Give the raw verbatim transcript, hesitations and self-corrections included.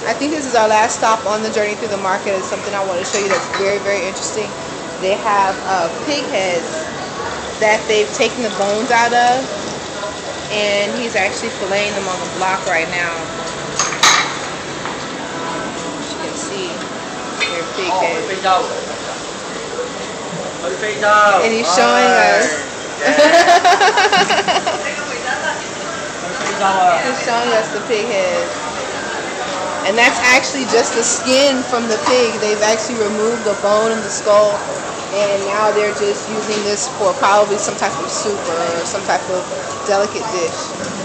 I think this is our last stop on the journey through the market. It's something I want to show you that's very, very interesting. They have uh, pig heads that they've taken the bones out of, and he's actually filleting them on the block right now. As you can see, they're pig heads. And he's showing us. He's showing us the pig head. And that's actually just the skin from the pig. They've actually removed the bone and the skull, and now they're just using this for probably some type of soup or some type of delicate dish.